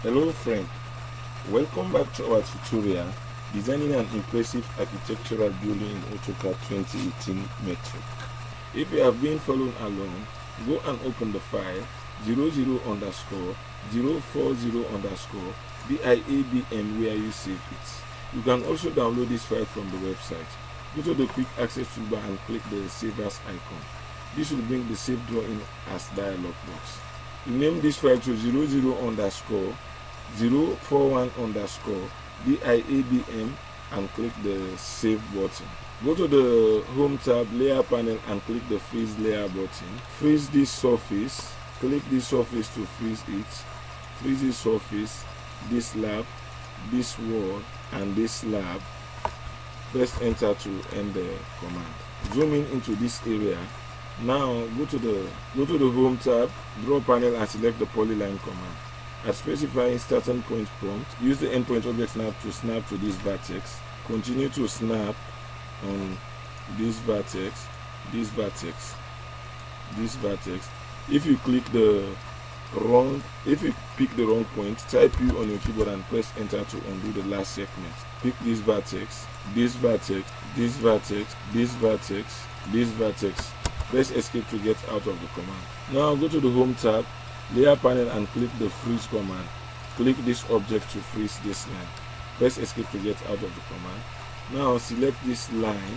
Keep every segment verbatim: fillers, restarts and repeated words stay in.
Hello friend, welcome back to our tutorial designing an impressive architectural building in AutoCAD twenty eighteen metric. If you have been following along, go and open the file zero zero underscore zero four zero underscore BIABM where you save it. You can also download this file from the website. Go to the quick access toolbar and click the save as icon. This will bring the save drawing as dialog box. Name this file to zero zero underscore zero four one underscore BIABM and click the save button. Go to the home tab, layer panel, and click the freeze layer button. Freeze this surface. Click this surface to freeze it. Freeze this surface, this slab, this wall, and this slab. Press enter to end the command. Zoom in into this area. Now go to the go to the home tab, draw panel, and select the polyline command. At specifying starting point prompt, use the endpoint object snap to snap to this vertex. Continue to snap on this vertex, this vertex, this vertex. If you click the wrong, if you pick the wrong point, type U on your keyboard and press enter to undo the last segment. Pick this vertex, this vertex, this vertex, this vertex, this vertex. Press escape to get out of the command. Now go to the home tab, layer panel, and click the freeze command. Click this object to freeze this line. Press escape to get out of the command. Now select this line,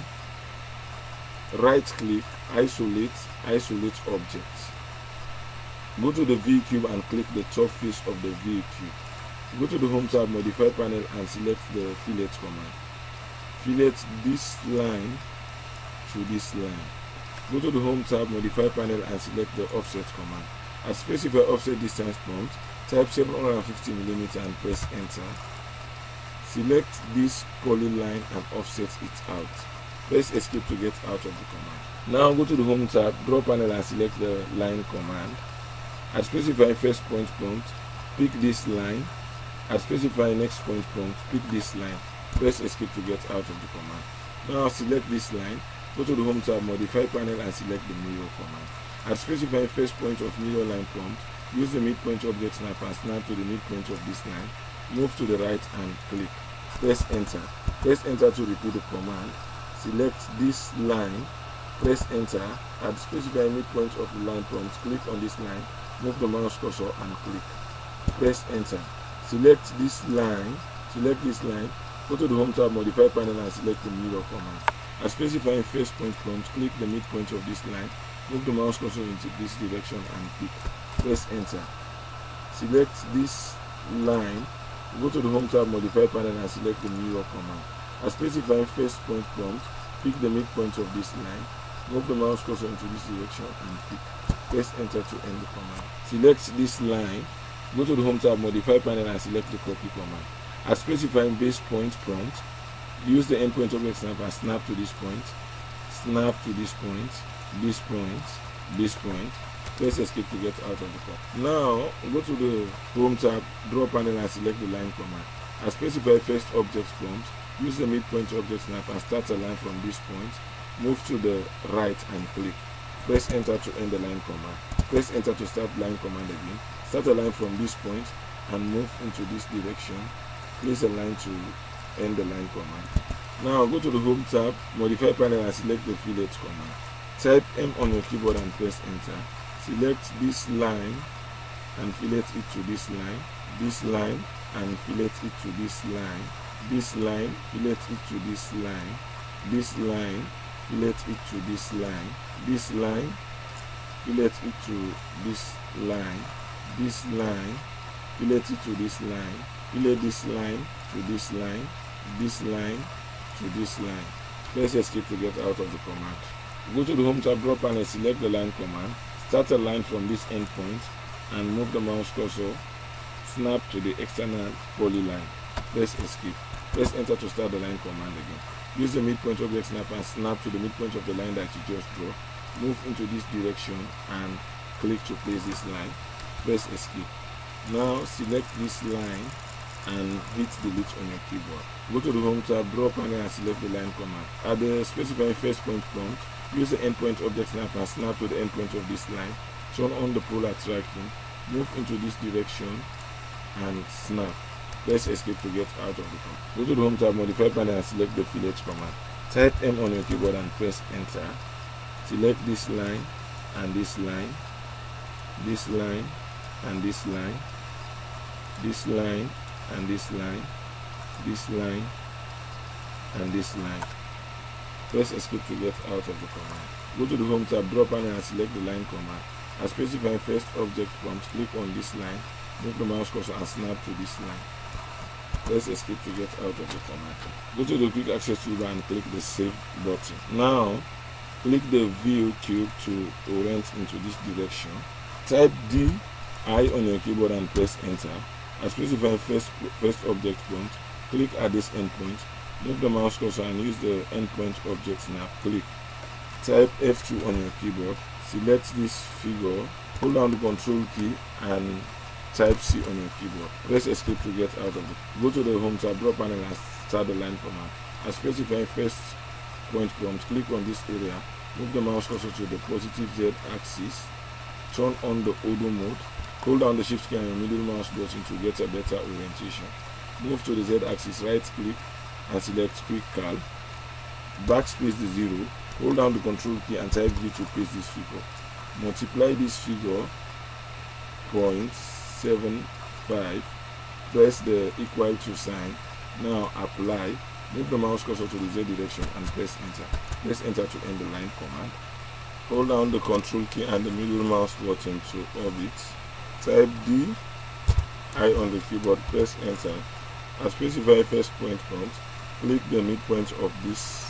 right click, isolate, isolate object. Go to the V cube and click the top face of the V cube. Go to the home tab, modify panel, and select the fillet command. Fillet this line to this line. Go to the home tab, modify panel, and select the offset command. At specify offset distance prompt, type seven hundred fifty millimeters and press enter. Select this polyline and offset it out. Press escape to get out of the command. Now go to the home tab, draw panel, and select the line command. At specify first point prompt, pick this line. At specify next point prompt, pick this line. Press escape to get out of the command. Now select this line. Go to the home tab, modify panel, and select the mirror command. At specify first point of mirror line prompt, use the midpoint object snap and snap to the midpoint of this line. Move to the right and click. Press enter. Press enter to repeat the command. Select this line. Press enter. At specify midpoint of the line prompt, click on this line. Move the mouse cursor and click. Press enter. Select this line. Select this line. Go to the home tab, modify panel, and select the mirror command. As specifying first point prompt, click the midpoint of this line, move the mouse cursor into this direction and click. Press enter. Select this line, go to the home tab, modify panel, and select the mirror command. As specifying first point prompt, pick the midpoint of this line, move the mouse cursor into this direction and click. Press enter to end the command. Select this line, go to the home tab, modify panel, and select the copy command. As specifying base point prompt, use the endpoint object snap and snap to this point, snap to this point, this point, this point. Press escape to get out of the point. Now go to the home tab, draw panel, and select the line command. As specify first object prompt, use the midpoint object snap and start a line from this point. Move to the right and click. Press enter to end the line command. Press enter to start line command again. Start a line from this point and move into this direction. Place a line to end the line command. Now go to the home tab, modify panel, and select the fillet command. Type M on your keyboard and press enter. Select this line and fillet it to this line, this line and fillet it to this line, this line, fillet it to this line, this line, fillet it to this line, this line, fillet it to this line, this line, fillet it to this line, fillet this line to this line, this line to this line. Press escape to get out of the command. Go to the home tab, draw panel, select the line command. Start a line from this endpoint and move the mouse cursor. Snap to the external polyline. Press escape. Press enter to start the line command again. Use the midpoint object snap and snap to the midpoint of the line that you just draw. Move into this direction and click to place this line. Press escape. Now select this line and hit delete on your keyboard. Go to the home tab, draw panel, and select the line command. At the specifying first point prompt, use the endpoint object snap and snap to the endpoint of this line. Turn on the polar tracking, move into this direction, and snap. Press escape to get out of the command. Go to the home tab, modify panel, and select the fillet command. Type M on your keyboard and press enter. Select this line and this line, this line and this line, this line and this line, this line and this line. Press escape to get out of the command. Go to the home tab, draw panel, and select the line command. As specified first object prompt, click on this line, move the mouse cursor and snap to this line. Press escape to get out of the command. Go to the quick access toolbar and click the save button. Now click the view cube to orient into this direction. Type D I on your keyboard and press enter. As specified first, first object prompt, click at this endpoint, move the mouse cursor and use the endpoint object snap. Click. Type F two on your keyboard, select this figure, hold down the control key and type C on your keyboard. Press escape to get out of it. Go to the home tab, draw panel and start the line command. As specified first point prompt, click on this area, move the mouse cursor to the positive Z axis, turn on the Odo mode, hold down the shift key and your middle mouse button to get a better orientation. Move to the Z axis, right click and select quick cal. Backspace the zero, hold down the control key and type V to paste this figure. Multiply this figure point seven five, press the equal to sign. Now apply, move the mouse cursor to the Z direction and press enter. Press enter to end the line command. Hold down the control key and the middle mouse button to orbit. Type D I on the keyboard, press enter. As specified first point prompt, click the midpoint of this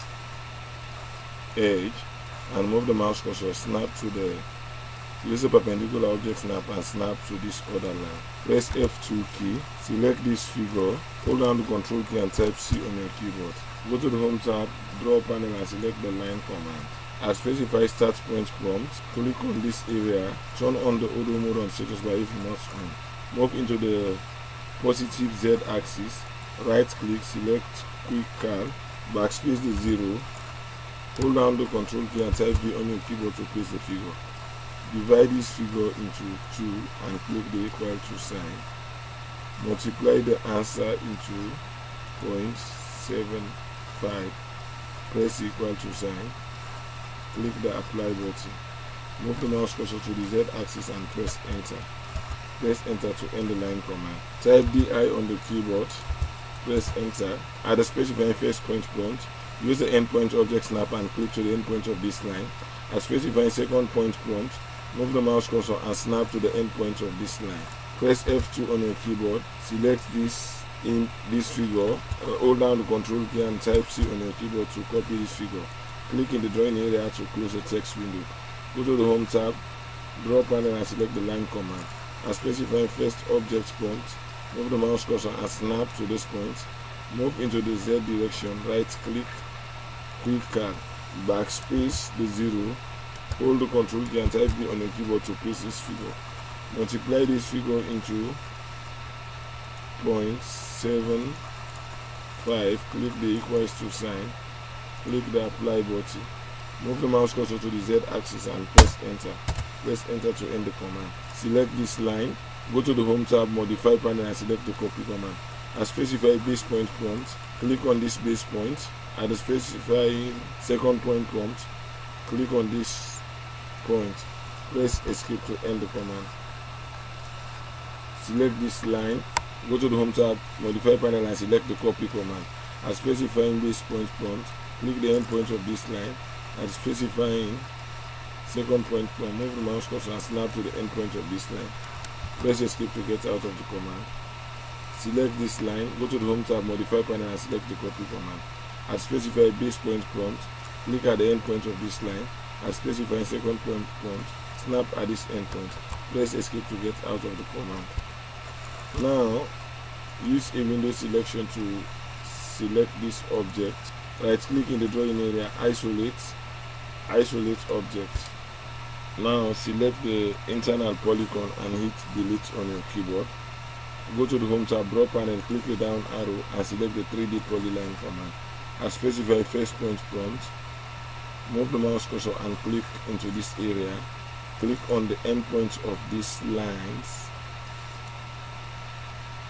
edge and move the mouse cursor, snap to the use a perpendicular object snap and snap to this other line. Press F two key, select this figure, hold down the control key and type C on your keyboard. Go to the home tab, draw panel and select the line command. As specified start point prompt, click on this area, turn on the Odo mode on status bar if not on. Move into the positive Z axis, right click, select quick cal, backspace the zero, hold down the control key and type V on your keyboard to place the figure. Divide this figure into two and click the equal to sign. Multiply the answer into zero point seven five. Press equal to sign. Click the apply button. Move the mouse cursor to the Z axis and press enter. Press enter to end the line command. Type D I on the keyboard. Press enter. At the specified first point prompt, use the endpoint object snap and click to the endpoint of this line. At specified second point prompt, move the mouse cursor and snap to the endpoint of this line. Press F two on your keyboard, select this in this figure, uh, hold down the control key and type C on your keyboard to copy this figure. Click in the drawing area to close the text window. Go to the home tab, draw panel and select the line command. As specified first object prompt, move the mouse cursor and snap to this point. Move into the Z direction, right click, quick cal, backspace the zero, hold the control key and type V on your keyboard to place this figure. Multiply this figure into zero point seven five, click the equals to sign, click the apply button, move the mouse cursor to the Z axis and press enter. Press enter to end the command. Select this line, go to the home tab, modify panel and select the copy command. As specified base point prompt, click on this base point. At the specifying second point prompt, click on this point, press escape to end the command. Select this line, go to the home tab, modify panel and select the copy command. As specifying base point prompt, click the end point of this line. At specifying second point prompt, move the mouse cursor and snap to the end point of this line. Press escape to get out of the command. Select this line, go to the home tab, modify panel and select the copy command. At specified base point prompt, click at the end point of this line. At specified second point prompt, snap at this end point. Press escape to get out of the command. Now, use a window selection to select this object. Right click in the drawing area, isolate, isolate object. Now select the internal polygon and hit delete on your keyboard. Go to the home tab, draw panel, click the down arrow and select the three D polyline command. As specified first point prompt, move the mouse cursor and click into this area. Click on the endpoints of these lines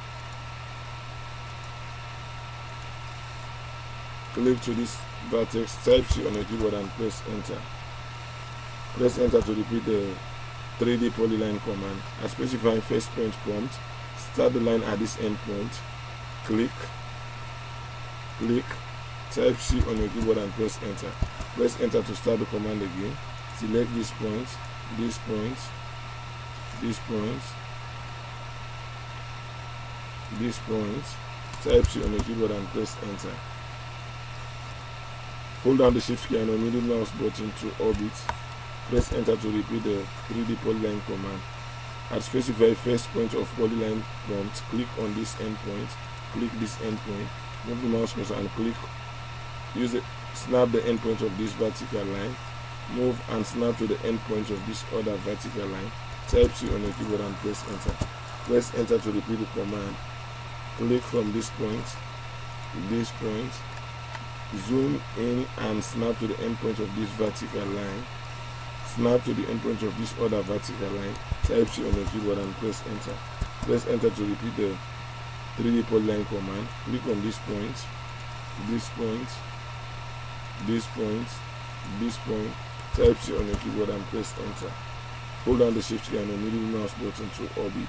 click to this vertex, type C on your keyboard and press enter. Press enter to repeat the three D polyline command. At specifying first point prompt, start the line at this end point, click, click, type C on your keyboard and press enter. Press enter to start the command again. Select this point, this point, this point, this point, type C on your keyboard and press enter. Hold down the shift key and the middle mouse button to orbit. Press enter to repeat the three D polyline command. At specify first point of polyline prompt, click on this endpoint, click this endpoint, move the mouse cursor and click, use it, snap the endpoint of this vertical line, move and snap to the endpoint of this other vertical line, type C on your keyboard and press enter. Press enter to repeat the command. Click from this point, this point, zoom in and snap to the endpoint of this vertical line, snap to the endpoint of this other vertical line, type C on your keyboard and press enter. Press enter to repeat the three D polyline command. Click on this point, this point, this point, this point, type C on your keyboard and press enter. Hold down the shift key and the middle mouse button to orbit.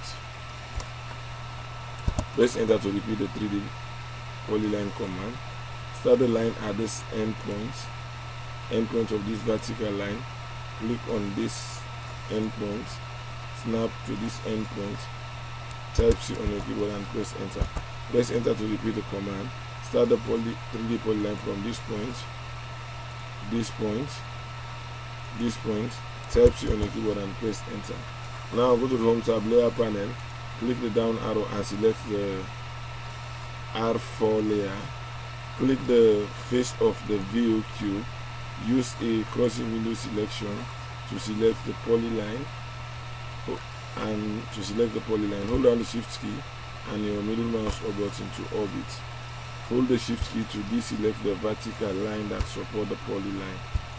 Press enter to repeat the three D polyline command. Start the line at this endpoint, endpoint of this vertical line. Click on this endpoint, snap to this endpoint, type C on your keyboard and press enter. Press enter to repeat the command. Start the poly, three D polyline from this point, this point, this point, type C on your keyboard and press enter. Now go to the home tab, layer panel, click the down arrow and select the R four layer. Click the face of the V O cube. Use a crossing window selection to select the polyline and to select the polyline. Hold down the shift key and your middle mouse or button to orbit. Hold the shift key to deselect the vertical line that support the polyline.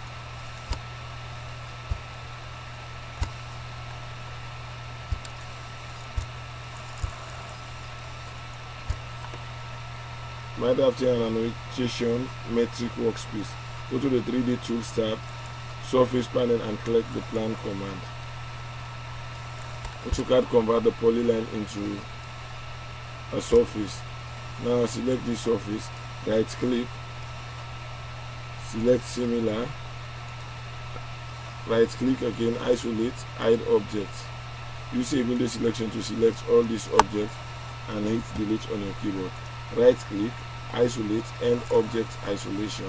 Right after an annotation metric workspace, go to the three D Tools tab, Surface panel and click the Plan command. AutoCAD convert the polyline into a surface. Now select this surface, right click, select similar, right click again, isolate, hide object. Use a window selection to select all these objects and hit delete on your keyboard. Right click, isolate, end object isolation.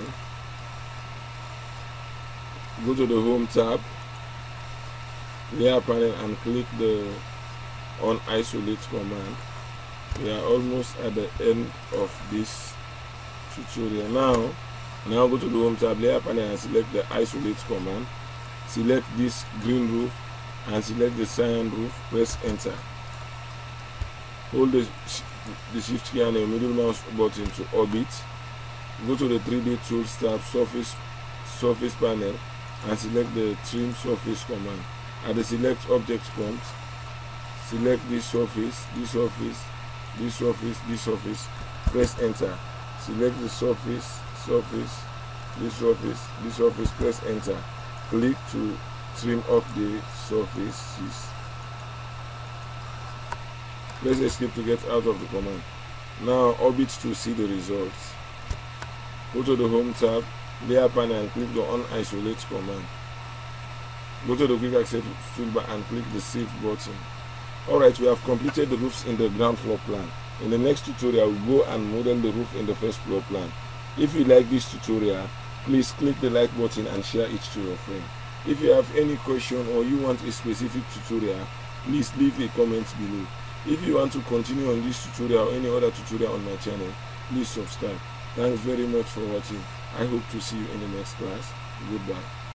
Go to the home tab, layer panel and click the on isolate command. We are almost at the end of this tutorial. Now, now go to the home tab, layer panel and select the isolate command. Select this green roof and select the cyan roof. Press enter. Hold the, the shift key and the middle mouse button to orbit. Go to the three D Tools tab, surface surface panel and select the trim surface command. At the select object prompt, select this surface, this surface, this surface, this surface. Press enter. Select the surface, surface, this surface, this surface. Press enter. Click to trim off the surfaces. Press escape to get out of the command. Now orbit to see the results. Go to the home tab, layer panel and click the on isolate command. Go to the quick access toolbar and click the save button. Alright, we have completed the roofs in the ground floor plan. In the next tutorial, we'll go and model the roof in the first floor plan. If you like this tutorial, please click the like button and share it to your friend. If you have any question or you want a specific tutorial, please leave a comment below. If you want to continue on this tutorial or any other tutorial on my channel, please subscribe. Thanks very much for watching. I hope to see you in the next class. Goodbye.